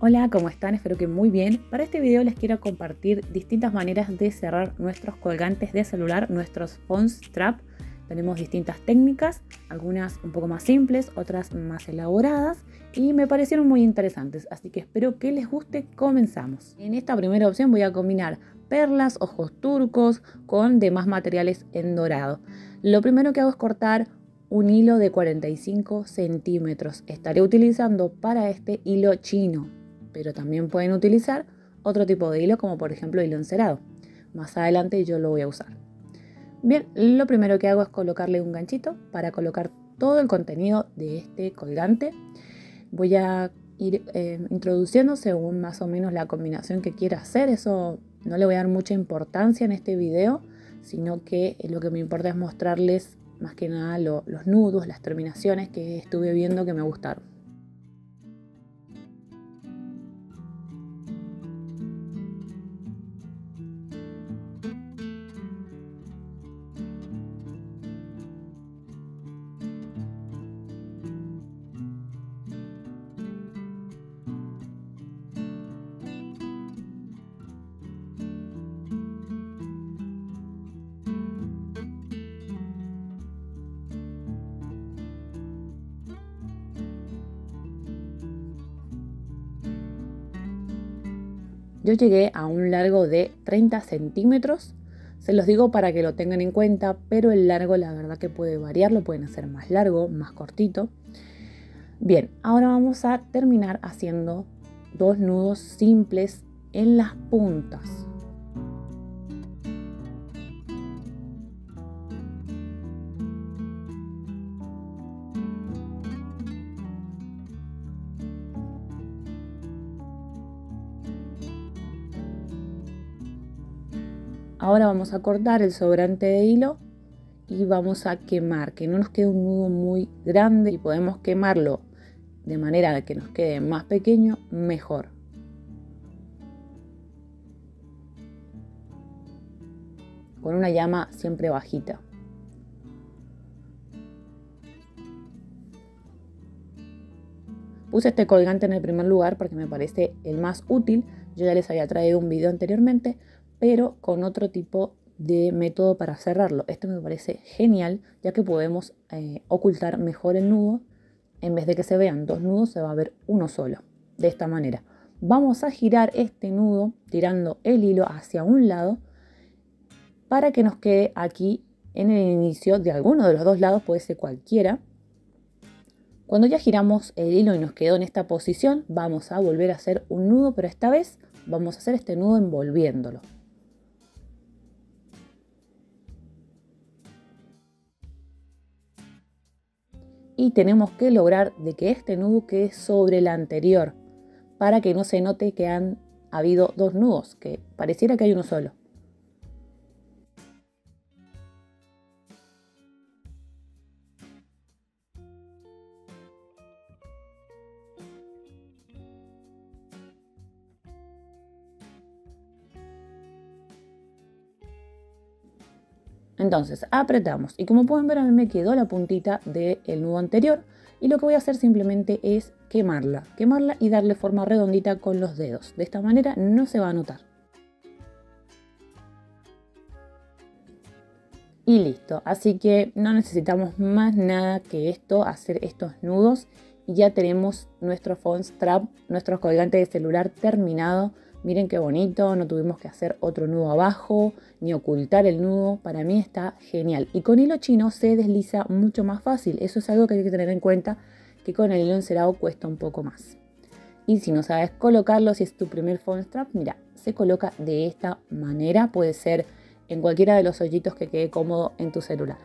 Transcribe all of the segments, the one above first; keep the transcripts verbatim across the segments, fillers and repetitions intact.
Hola, ¿cómo están? Espero que muy bien. Para este video les quiero compartir distintas maneras de cerrar nuestros colgantes de celular, nuestros phone strap. Tenemos distintas técnicas, algunas un poco más simples, otras más elaboradas y me parecieron muy interesantes, así que espero que les guste. Comenzamos. En esta primera opción voy a combinar perlas, ojos turcos con demás materiales en dorado. Lo primero que hago es cortar un hilo de cuarenta y cinco centímetros. Estaré utilizando para este hilo chino, pero también pueden utilizar otro tipo de hilo, como por ejemplo hilo encerado. Más adelante yo lo voy a usar. Bien, lo primero que hago es colocarle un ganchito para colocar todo el contenido de este colgante. Voy a ir eh, introduciendo según más o menos la combinación que quiera hacer. Eso no le voy a dar mucha importancia en este video, sino que lo que me importa es mostrarles más que nada lo, los nudos, las terminaciones que estuve viendo que me gustaron. Yo llegué a un largo de treinta centímetros, se los digo para que lo tengan en cuenta, pero el largo la verdad que puede variar, lo pueden hacer más largo, más cortito. Bien, ahora vamos a terminar haciendo dos nudos simples en las puntas. Ahora vamos a cortar el sobrante de hilo y vamos a quemar, que no nos quede un nudo muy grande, y podemos quemarlo de manera que nos quede más pequeño, mejor. Con una llama siempre bajita. Puse este colgante en el primer lugar porque me parece el más útil. Yo ya les había traído un video anteriormente, pero con otro tipo de método para cerrarlo. Este me parece genial, ya que podemos eh, ocultar mejor el nudo. En vez de que se vean dos nudos, se va a ver uno solo. De esta manera. Vamos a girar este nudo tirando el hilo hacia un lado para que nos quede aquí en el inicio de alguno de los dos lados, puede ser cualquiera. Cuando ya giramos el hilo y nos quedó en esta posición, vamos a volver a hacer un nudo, pero esta vez vamos a hacer este nudo envolviéndolo. Y tenemos que lograr de que este nudo quede sobre el anterior, para que no se note que han habido dos nudos, que pareciera que hay uno solo. Entonces apretamos y como pueden ver a mí me quedó la puntita del nudo anterior, y lo que voy a hacer simplemente es quemarla, quemarla y darle forma redondita con los dedos. De esta manera no se va a notar. Y listo, así que no necesitamos más nada que esto, hacer estos nudos y ya tenemos nuestro phone strap, nuestro colgante de celular terminado. Miren qué bonito, no tuvimos que hacer otro nudo abajo ni ocultar el nudo. Para mí está genial. Y con hilo chino se desliza mucho más fácil. Eso es algo que hay que tener en cuenta, que con el hilo encerado cuesta un poco más. Y si no sabes colocarlo, si es tu primer phone strap, mira, se coloca de esta manera. Puede ser en cualquiera de los hoyitos que quede cómodo en tu celular.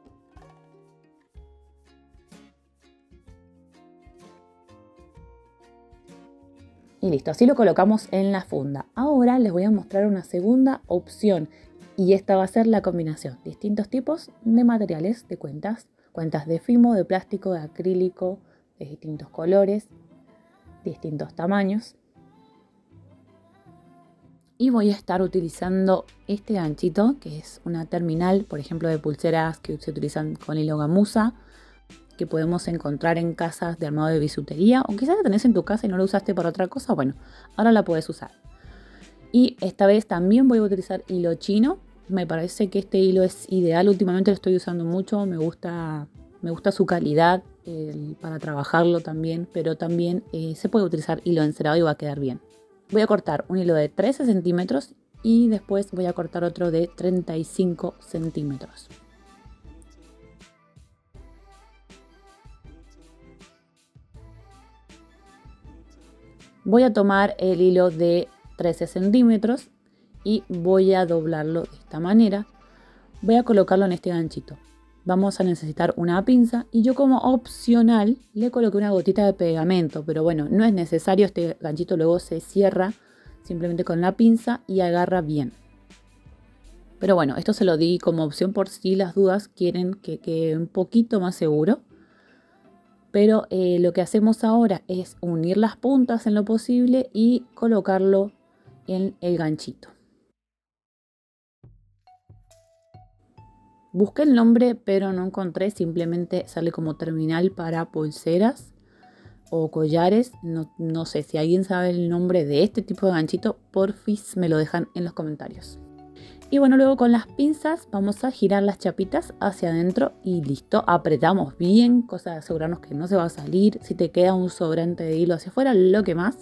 Y listo, así lo colocamos en la funda. Ahora les voy a mostrar una segunda opción y esta va a ser la combinación. Distintos tipos de materiales de cuentas. Cuentas de fimo, de plástico, de acrílico, de distintos colores, distintos tamaños. Y voy a estar utilizando este ganchito, que es una terminal, por ejemplo, de pulseras que se utilizan con hilo gamuza. que podemos encontrar en casas de armado de bisutería, o quizás la tenés en tu casa y no la usaste para otra cosa. Bueno, ahora la puedes usar. Y esta vez también voy a utilizar hilo chino. Me parece que este hilo es ideal, últimamente lo estoy usando mucho, me gusta, me gusta su calidad eh, para trabajarlo también, pero también eh, se puede utilizar hilo encerado y va a quedar bien. Voy a cortar un hilo de trece centímetros y después voy a cortar otro de treinta y cinco centímetros. Voy a tomar el hilo de trece centímetros y voy a doblarlo de esta manera. Voy a colocarlo en este ganchito. Vamos a necesitar una pinza y yo como opcional le coloqué una gotita de pegamento, pero bueno, no es necesario, este ganchito luego se cierra simplemente con la pinza y agarra bien. Pero bueno, esto se lo di como opción por si las dudas quieren que quede un poquito más seguro. Pero eh, lo que hacemos ahora es unir las puntas en lo posible y colocarlo en el ganchito. Busqué el nombre pero no encontré, simplemente sale como terminal para pulseras o collares. No, no sé si alguien sabe el nombre de este tipo de ganchito, porfis me lo dejan en los comentarios. Y bueno, luego con las pinzas vamos a girar las chapitas hacia adentro y listo. Apretamos bien, cosa de asegurarnos que no se va a salir. Si te queda un sobrante de hilo hacia afuera, lo que más.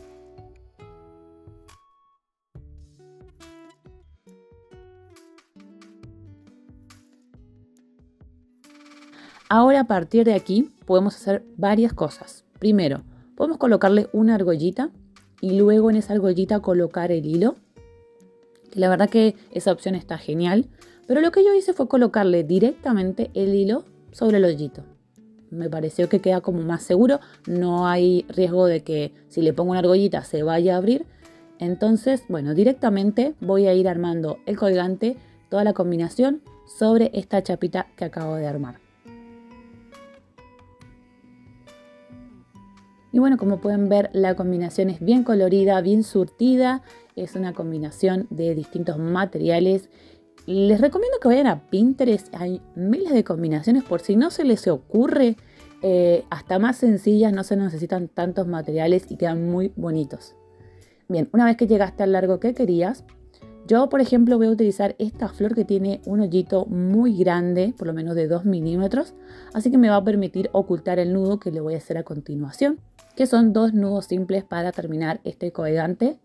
Ahora a partir de aquí podemos hacer varias cosas. Primero, podemos colocarle una argollita y luego en esa argollita colocar el hilo. Que la verdad que esa opción está genial, pero lo que yo hice fue colocarle directamente el hilo sobre el hoyito. Me pareció que queda como más seguro, no hay riesgo de que si le pongo una argollita se vaya a abrir. Entonces, bueno, directamente voy a ir armando el colgante, toda la combinación sobre esta chapita que acabo de armar. Y bueno, como pueden ver, la combinación es bien colorida, bien surtida. Es una combinación de distintos materiales. Les recomiendo que vayan a Pinterest. Hay miles de combinaciones por si no se les ocurre. Eh, hasta más sencillas, no se necesitan tantos materiales y quedan muy bonitos. Bien, una vez que llegaste al largo que querías, yo por ejemplo voy a utilizar esta flor que tiene un hoyito muy grande, por lo menos de dos milímetros. Así que me va a permitir ocultar el nudo que le voy a hacer a continuación, que son dos nudos simples para terminar este colgante.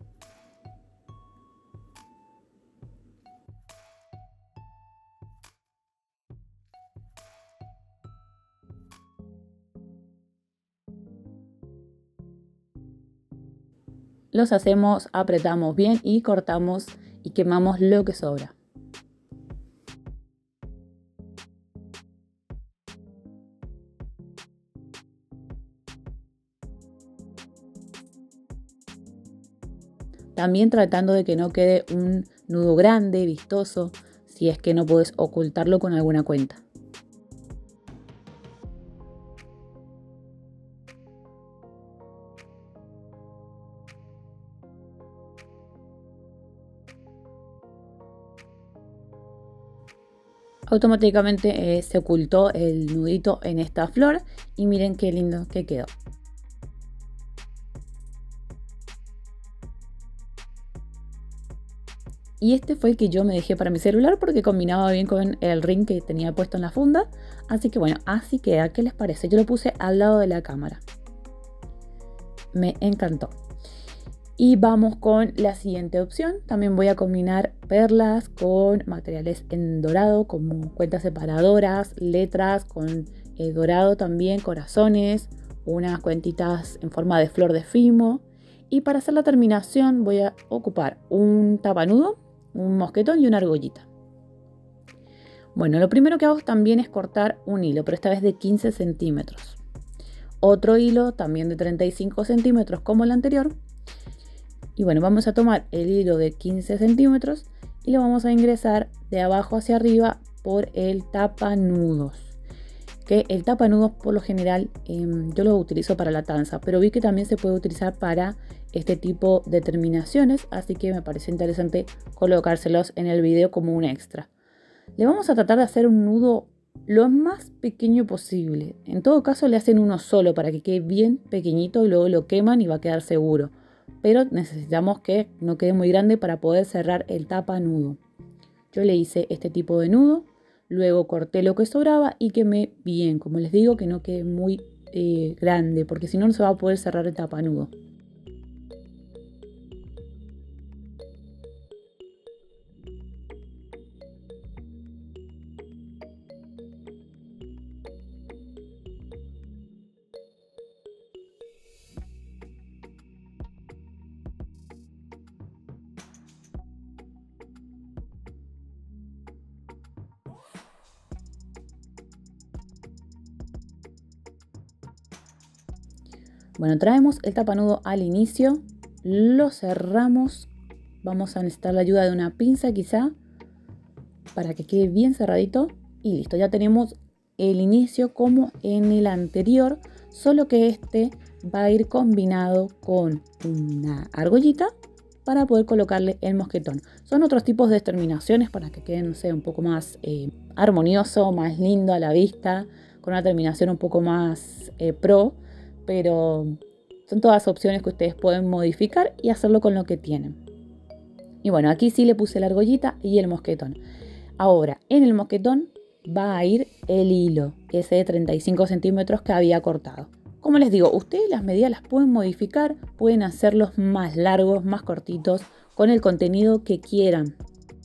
Los hacemos, apretamos bien y cortamos y quemamos lo que sobra. También tratando de que no quede un nudo grande, vistoso, si es que no puedes ocultarlo con alguna cuenta. Automáticamente eh, se ocultó el nudito en esta flor y miren qué lindo que quedó. Y este fue el que yo me dejé para mi celular porque combinaba bien con el ring que tenía puesto en la funda. Así que bueno, así queda. ¿Qué les parece? Yo lo puse al lado de la cámara. Me encantó. Y vamos con la siguiente opción. También voy a combinar perlas con materiales en dorado, como cuentas separadoras, letras con eh, dorado también, corazones, unas cuentitas en forma de flor de fimo. Y para hacer la terminación voy a ocupar un tapanudo, un mosquetón y una argollita. Bueno, lo primero que hago también es cortar un hilo, pero esta vez de quince centímetros. Otro hilo también de treinta y cinco centímetros como el anterior. Y bueno, vamos a tomar el hilo de quince centímetros y lo vamos a ingresar de abajo hacia arriba por el tapanudos. Que el tapanudos por lo general eh, yo lo utilizo para la tanza, pero vi que también se puede utilizar para este tipo de terminaciones, así que me parece interesante colocárselos en el video como un extra. Le vamos a tratar de hacer un nudo lo más pequeño posible. En todo caso le hacen uno solo para que quede bien pequeñito y luego lo queman y va a quedar seguro. Pero necesitamos que no quede muy grande para poder cerrar el tapa nudo. Yo le hice este tipo de nudo, luego corté lo que sobraba y quemé bien. Como les digo, que no quede muy eh, grande, porque si no, no se va a poder cerrar el tapa nudo. Bueno, traemos el tapanudo al inicio, lo cerramos, vamos a necesitar la ayuda de una pinza quizá para que quede bien cerradito y listo, ya tenemos el inicio como en el anterior, solo que este va a ir combinado con una argollita para poder colocarle el mosquetón. Son otros tipos de terminaciones para que queden, no sé, un poco más eh, armonioso, más lindo a la vista, con una terminación un poco más eh, pro. Pero son todas opciones que ustedes pueden modificar y hacerlo con lo que tienen. Y bueno, aquí sí le puse la argollita y el mosquetón. Ahora, en el mosquetón va a ir el hilo, ese de treinta y cinco centímetros que había cortado. Como les digo, ustedes las medidas las pueden modificar, pueden hacerlos más largos, más cortitos, con el contenido que quieran.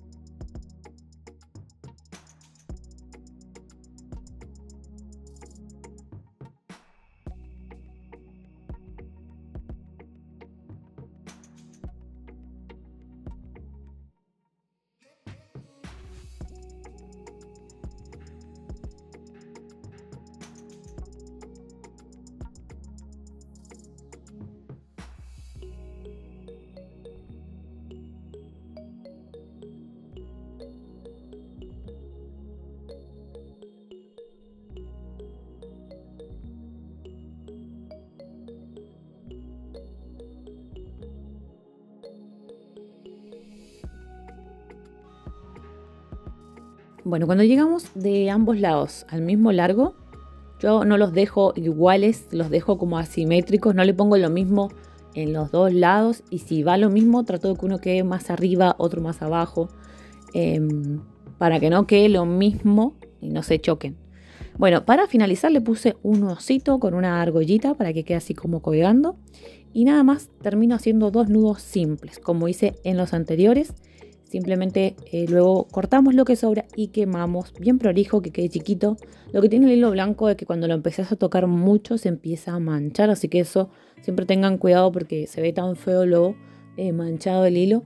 Bueno, cuando llegamos de ambos lados al mismo largo, yo no los dejo iguales, los dejo como asimétricos, no le pongo lo mismo en los dos lados y si va lo mismo trato de que uno quede más arriba, otro más abajo, eh, para que no quede lo mismo y no se choquen. Bueno, para finalizar le puse un osito con una argollita para que quede así como colgando y nada más termino haciendo dos nudos simples como hice en los anteriores. Simplemente eh, luego cortamos lo que sobra y quemamos bien prolijo, que quede chiquito. Lo que tiene el hilo blanco es que cuando lo empezás a tocar mucho se empieza a manchar, así que eso siempre tengan cuidado porque se ve tan feo luego eh, manchado el hilo.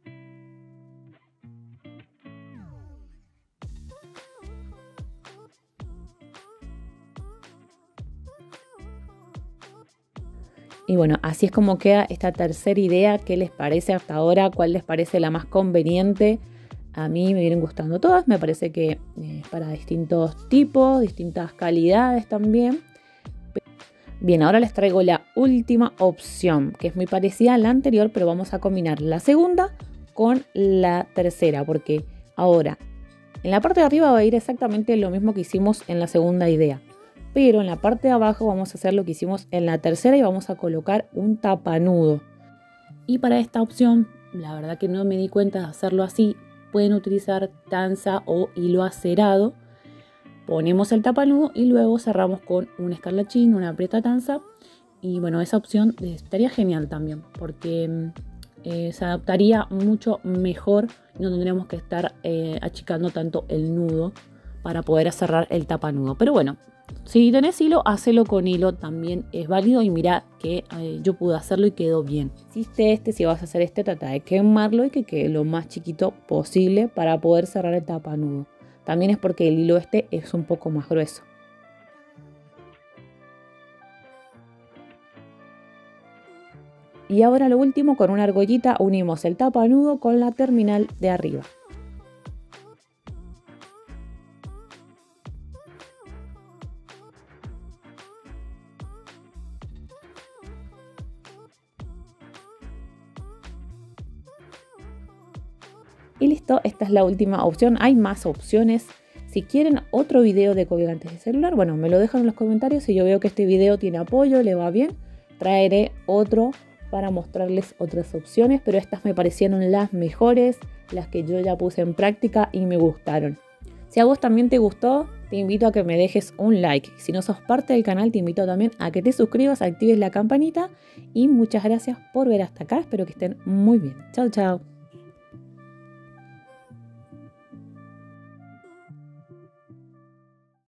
Y bueno, así es como queda esta tercera idea. ¿Qué les parece hasta ahora? ¿Cuál les parece la más conveniente? A mí me vienen gustando todas. Me parece que eh, para distintos tipos, distintas calidades también. Bien, ahora les traigo la última opción, que es muy parecida a la anterior, pero vamos a combinar la segunda con la tercera, porque ahora en la parte de arriba va a ir exactamente lo mismo que hicimos en la segunda idea. Pero en la parte de abajo vamos a hacer lo que hicimos en la tercera y vamos a colocar un tapanudo. Y para esta opción, la verdad que no me di cuenta de hacerlo así, pueden utilizar tanza o hilo acerado. Ponemos el tapanudo y luego cerramos con un escarlachín, una aprieta tanza. Y bueno, esa opción estaría genial también porque eh, se adaptaría mucho mejor y no tendríamos que estar eh, achicando tanto el nudo para poder cerrar el tapanudo. Pero bueno, si tenés hilo, hacelo con hilo, también es válido y mira que eh, yo pude hacerlo y quedó bien. Si hiciste este, si vas a hacer este, trata de quemarlo y que quede lo más chiquito posible para poder cerrar el tapanudo. También es porque el hilo este es un poco más grueso. Y ahora lo último, con una argollita unimos el tapanudo con la terminal de arriba. Y listo, esta es la última opción. Hay más opciones. Si quieren otro video de colgantes de celular, bueno, me lo dejan en los comentarios. Si yo veo que este video tiene apoyo, le va bien, traeré otro para mostrarles otras opciones, pero estas me parecieron las mejores, las que yo ya puse en práctica y me gustaron. Si a vos también te gustó, te invito a que me dejes un like. Si no sos parte del canal, te invito también a que te suscribas, actives la campanita y muchas gracias por ver hasta acá. Espero que estén muy bien. Chao, chao.